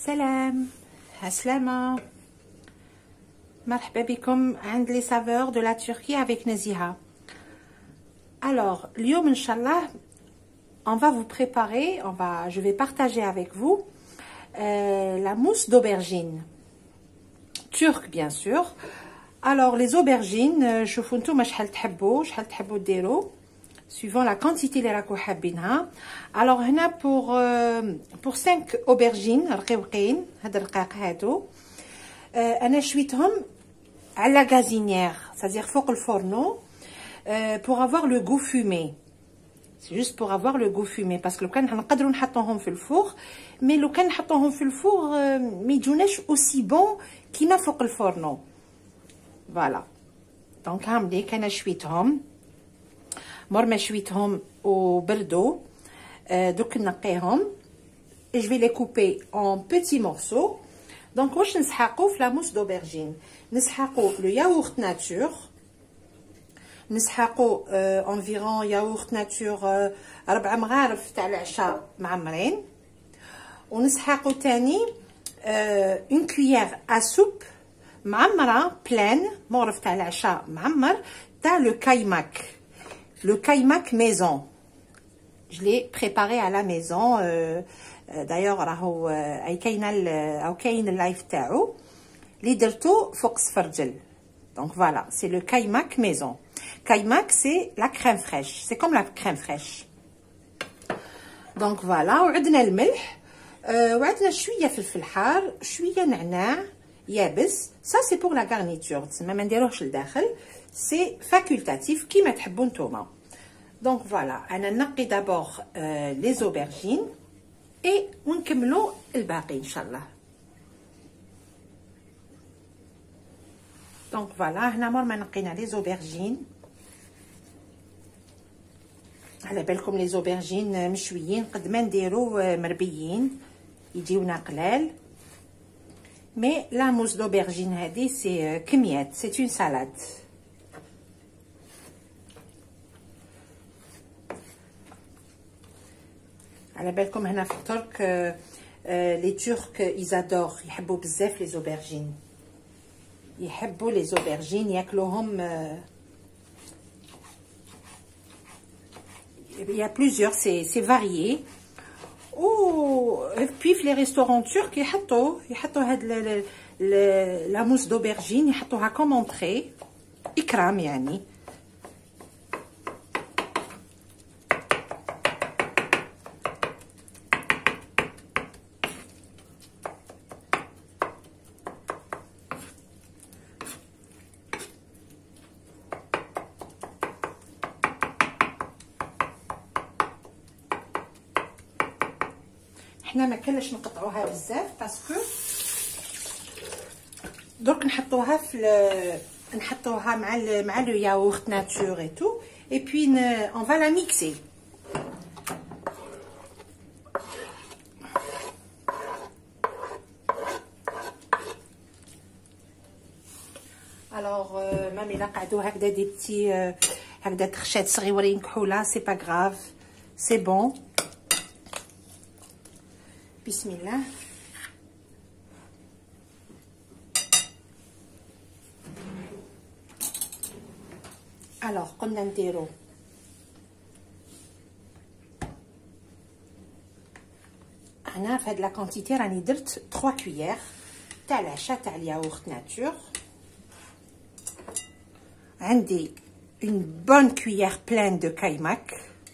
Salam, Aslama. Marhaba bikum عند les saveurs de la Turquie avec Naziha. Alors, اليوم Inch'Allah, on va vous préparer, je vais partager avec vous la mousse d'aubergine. Turque bien sûr. Alors les aubergines, شوفوا نتوما شحال تحبوا ديروا suivant la quantité اللي راكو حابينها. Alors هنا pour 5 aubergines رقيقين، هاد الرقاق هادو انا شويتهم على gazinière, c'est-à-dire فوق الفورنو pour avoir le goût fumé. C'est juste pour avoir le goût fumé parce que لو كان نقدروا نحطوهم في الفور مي لو كان نحطوهم في الفور ما يجوناش aussi bon كيما فوق الفورنو. فوالا دونك هامليك انا شويتهم مور ما شويتهم وبردوا دوك نقيهم et je vais les couper en petits morceaux. Donc واش نسحقوا في لا موس دوبرجين؟ نسحقوا لو ياغورت ناتور، نسحقوا انفيرون ياغورت ناتور 4 مغارف تاع العشاء معمرين، ونسحقوا تاني اون كويير ا سوب معمره بلان مغرف تاع العشاء معمر تاع لو كايماك. Le kaimak maison, je l'ai préparé à la maison. D'ailleurs, راهو كاين اللايف تاعو اللي درتو فوق السفرجل. Donc voilà, c'est le kaimak maison. Kaimak, c'est la crème fraîche. C'est comme la crème fraîche. Donc voilà, وعندنا الملح وعندنا شويه فلفل حار، شويه نعناع يابس. Ça c'est pour la garniture. تسمى ما نديروهش لداخل. C'est facultatif كيما تحبوا نتوما. Donc voilà, انا نقي d'abord les aubergines et ونكملوا الباقي ان شاء الله. Donc voilà, هنا مور ما نقينا les aubergines. على بالكم les aubergines مشويين قد ما نديروا مربيين يجيونا قلال. Mais la mousse d'aubergine هذه c'est كميات، c'est une salade. على بالكم هنا في الترك لي تورك ils adorent يحبوا بزاف لي زوبرجين، يحبوا لي زوبرجين ياكلوهم. il y a plusieurs, c'est varié. puis في لي ريستورون تورك يحطوا هاد لا موس دوبرجين يحطوها كوم اونطري اكرام يعني. حنا ما كانش نقطعوها بزاف باسكو درك نحطوها مع لو ياغورت ناتور اي تو اي بي اون فا لا ميكسي. الوغ مامي لا قعدوا هكذا دي بتي هكذا تخشات صغيورين كحوله سي با غراف سي بون. بسم الله. alors قلنا نديرو انا في هاد لا كونتيتي راني درت 3 كويير تاع العشاء تاع الياغورت ناتور. عندي une bonne cuillère pleine de kaimak.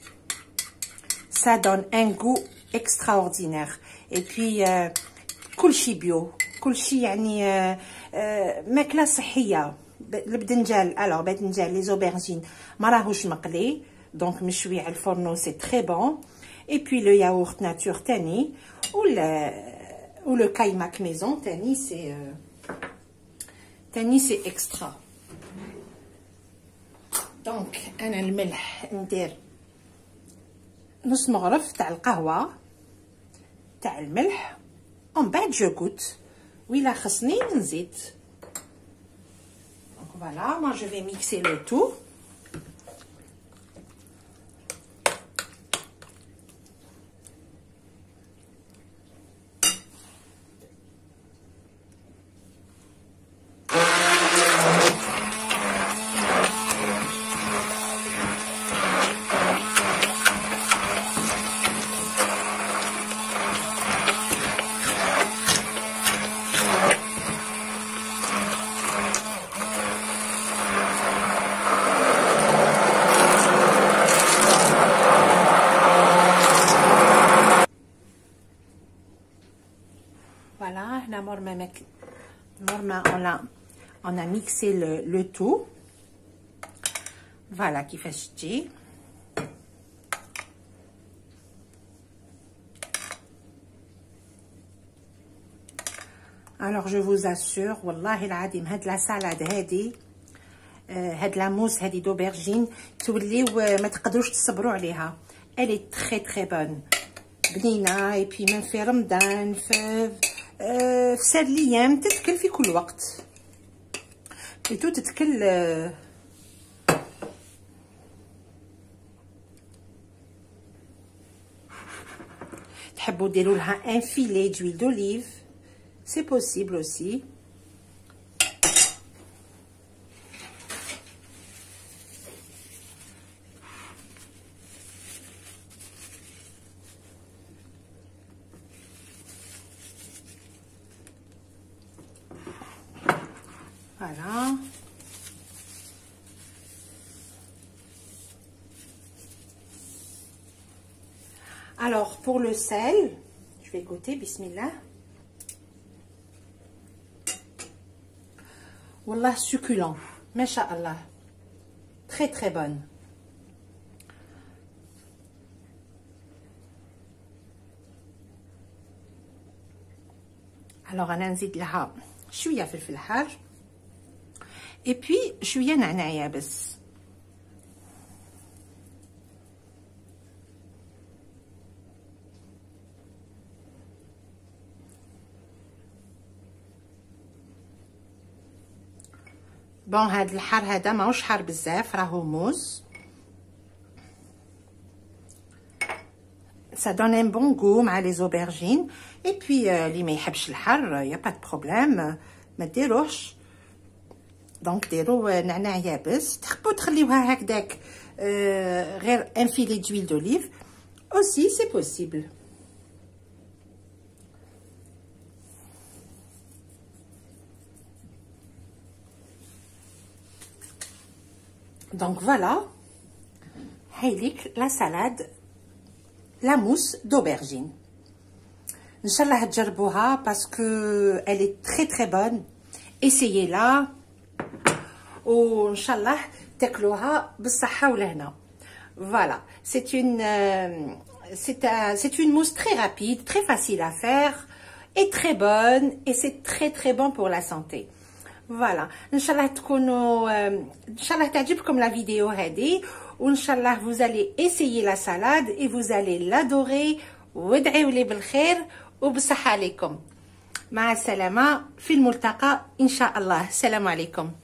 Ça donne un goût extraordinaire. Et puis كلشي بيو، كلشي يعني ماكله صحيه. البدنجال الوغ باذنجان لي زوبرجين ما راهوش مقلي دونك مشوي على الفرنو سي تري بون. اي بي لو ياغورت ناتور تاني و لو كايماك ميزون تاني سي اكسترا. دونك انا الملح ندير نص مغرف تاع القهوه تاع الملح ومن بعد جو غوت وإلا خصني نزيد. دونك فوالا moi je vais mixer le tout. Voilà, on a mixé le tout. Voilà, كيفاش تجي. Alors je vous assure والله العظيم هاد لا سالاد هادي هاد لاموس هادي دوبرجين توليو ما تقدروش تصبروا عليها. Elle est très très bonne. بنينه اي بي من في رمضان في ساد الايام تتكل في كل وقت. بلوتو تتكل تحبوا ديروا لها ان فيلي دويل دوليف c'est possible aussi. Voilà. Alors, pour le sel, je vais goûter, bismillah. Wallah, succulent. Masha'Allah. Très, très bonne. Alors, أنا نزيد لها شوية فلفل حار. Et puis, شوية نعناع يابس. بون هاد الحار هذا ماهوش حار بزاف راهو موز. ça donne un bon goût مع لي زوبرجين. et puis اللي ما يحبش الحار يا با دو بروبليم ما ديروش. دونك ديروا نعناع يابس. تحبوا تخليوها هكذاك غير ان فيلي دويل دوليف aussi c'est possible. Donc voilà, هايليك لا سالاد لا موس d'aubergine. Inch'Allah تجربوها parce que elle est très très bonne. Essayez-la و Inch'Allah تاكلوها بالصحة والهنا. Voilà, c'est une mousse très rapide, très facile à faire et très bonne et c'est très très bon pour la santé. Voilà, Inch'Allah تكونوا Inch'Allah تعجبكم la vidéo هذه و Inch'Allah vous allez essayer la salade et vous allez l'adorer وادعيوا لي بالخير وبالصحة عليكم. مع السلامة في الملتقى إن شاء الله. السلام عليكم.